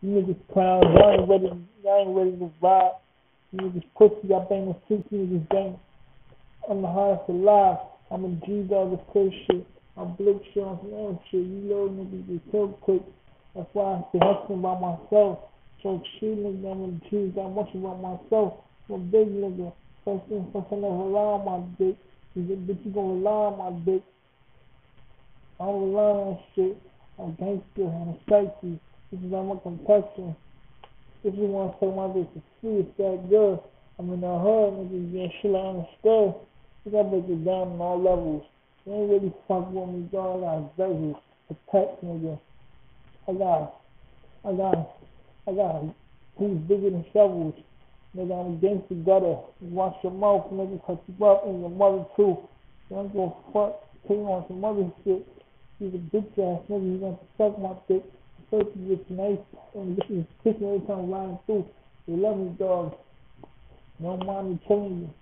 You niggas clowns, y'all ain't ready to ride. You niggas pussy, y'all bang the six niggas gang. I'm the highest alive. I'm a G-Dog with crazy shit. I'm Blake shit on some old shit. You little niggas get killed quick. That's why I stay hustling by myself. So shit nigga, I'm a G, got much about myself. I'm a big nigga. First thing, first I never rely on my dick. Bitch, you gonna rely on my dick. I don't rely on shit. I'm gangster, I'm sexy. This is not my complexion. If you wanna take my bitch to free, it's that good. I'm in the hood, niggas getting shit on the skull. You gotta break it down on all levels. You ain't really fuck with me, dog. I got veterans, protect nigga. I got, I got who's bigger than shovels. Nigga, I'm against the gutter. Wash your mouth, nigga, cut you up and your mother too. You ain't gonna fuck, take on some other shit. He's a bitch ass nigga, he gonna suck my dick. First you get nice, and this is kissing every time I'm riding through. They love me, dog. Don't mind me killing you.